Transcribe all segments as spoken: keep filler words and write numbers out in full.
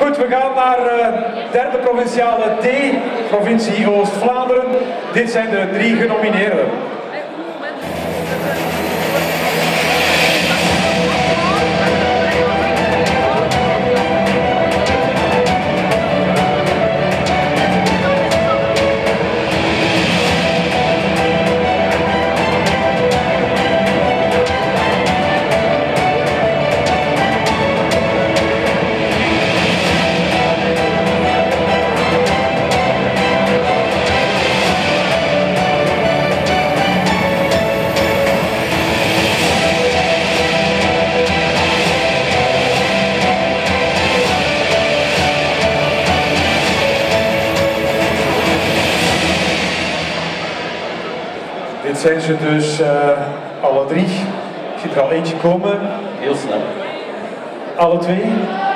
Goed, we gaan naar uh, derde provinciale D, provincie Oost-Vlaanderen. Dit zijn de drie genomineerden. Dit zijn ze dus uh, alle drie. Ik zie er al eentje komen. Heel snel. Alle twee?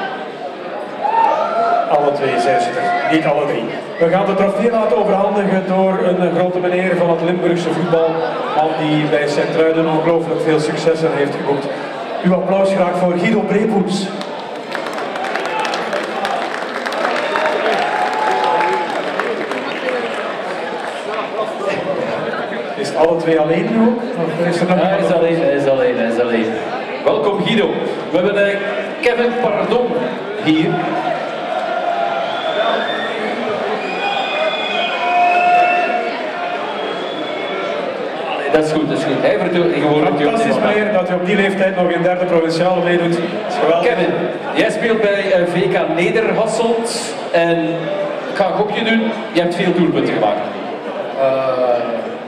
Alle twee zijn ze er, niet alle drie. We gaan de trofee laten overhandigen door een grote meneer van het Limburgse voetbal. Man die bij Sint-Truiden ongelooflijk veel successen heeft geboekt. Uw applaus graag voor Guido Brepoels. Is het alle twee alleen nu ook? Of is er nog ja, hij is alleen, hij is alleen, hij is alleen. Welkom Guido. We hebben uh, Kevin Pardon hier. Allee, dat is goed, dat is goed. Hij vertelt gewoon het fantastisch meneer dat u op die leeftijd nog in derde provinciale meedoet. Kevin, jij speelt bij uh, V K Nederhasselt en ik ga een gokje doen. Je hebt veel doelpunten gemaakt. Uh,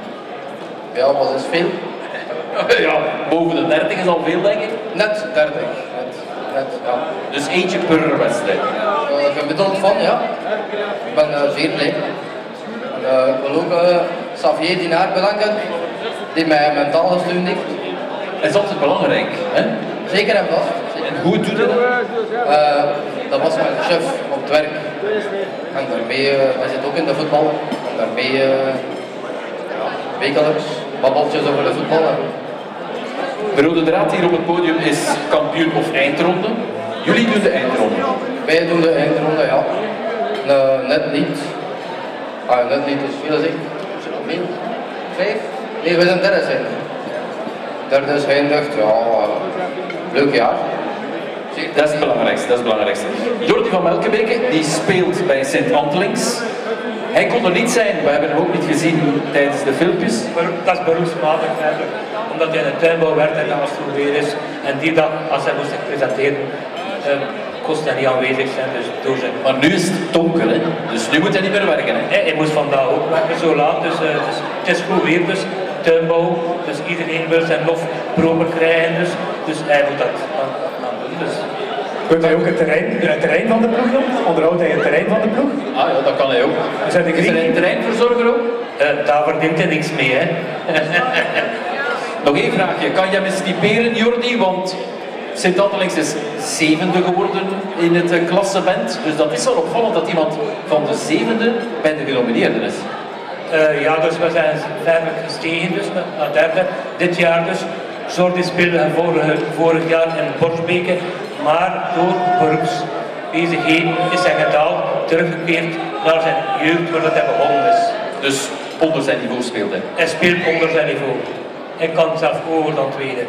ja, wat is veel? Ja, boven de dertig is al veel, denk ik. Net dertig. Net, net, ja. Dus eentje per wedstrijd. Uh, gemiddeld van, ja. Ik ben uh, zeer blij. En, uh, ik wil ook uh, Xavier Dinaar bedanken, die mij mentaal gesteund heeft. Dat is altijd belangrijk, hè? Zeker en vast. En hoe doet je dat? Uh, dat was mijn chef op het werk. En daarmee, uh, hij zit ook in de voetbal. En daarmee uh, ja, wekelijks babbeltjes over de voetbal. De rode draad hier op het podium is kampioen of eindronde. Jullie doen de eindronde. Wij doen de eindronde, ja. Uh, net niet. Ah, net niet is veel zeg. Is er nog veel? Vijf? Nee, we zijn derde zijn. Derde is geëindigd, ja. Uh, leuk jaar. Dat is het belangrijkste, dat is het belangrijkste. Jordi van Melkebeke, die speelt bij Sint-Anthelings. Hij kon er niet zijn, we hebben hem ook niet gezien tijdens de filmpjes. Dat is beroepsmatig eigenlijk, omdat hij in de tuinbouw werkt en als het weer is. En die dag, als hij moest presenteren, uh, kost hij niet aanwezig zijn, dus door zijn. Maar nu is het donker, hè? Dus nu moet hij niet meer werken. Hè? Hij, hij moest vandaag ook werken, zo laat, dus, uh, dus het is goed weer, dus tuinbouw, dus iedereen wil zijn lof proper krijgen, dus, dus hij moet dat aan, aan doen. Dus. Kunt hij ook het terrein, het terrein van de ploeg doen? Onderhoudt hij het terrein van de ploeg? Ah ja, dat kan hij ook. Is hij, is hij een terreinverzorger ook? Uh, daar verdient hij niks mee, hè. Nog één vraagje, kan jij me stiperen, Jordi? Want Sint-Anthelings is zevende geworden in het uh, klassement. Dus dat is wel opvallend dat iemand van de zevende bij de genomineerden is. Uh, ja, dus we zijn verder gestegen, dus naar derde. Dit jaar dus. Jordi speelde vorig, vorig jaar in Borsbeke, maar door beroepsbezigheden is hij gedaald, teruggekeerd naar zijn jeugd waar hij begonnen is. Dus onder zijn niveau speelt hij? Hij speelt onder zijn niveau. Hij kan zelf hoger dan tweede.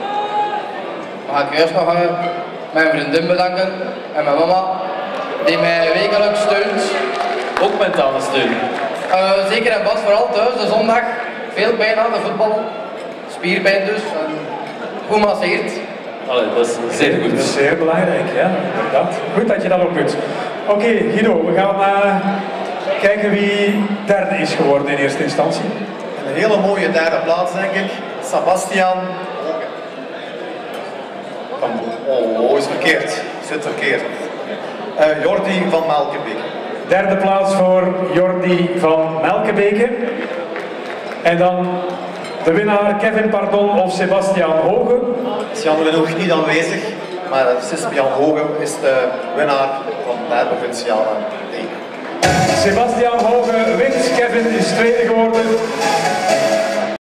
Mag ik eerst nog uh, mijn vriendin bedanken en mijn mama, die mij wekelijks steunt. Ook mentale steun? Uh, zeker en vast, vooral thuis, de zondag. Veel pijn aan de voetbal. Spierpijn dus. En goed masseert. Allee, dat is zeer goed. Dat is zeer belangrijk, ja. Dat. Goed dat je dat ook doet. Oké, okay, Guido, we gaan uh, kijken wie derde is geworden in eerste instantie. Een hele mooie derde plaats, denk ik. Sebastian. Oh, oh, is verkeerd. Zit verkeerd. Uh, Jordi van Melkebeke. Derde plaats voor Jordi van Melkebeke. En dan de winnaar Kevin Pardon of Sebastian Hoge. Sebastian is nog niet aanwezig, maar Sebastian Hoge is de winnaar van de provinciale D. Sebastian Hoge wint, Kevin is tweede geworden.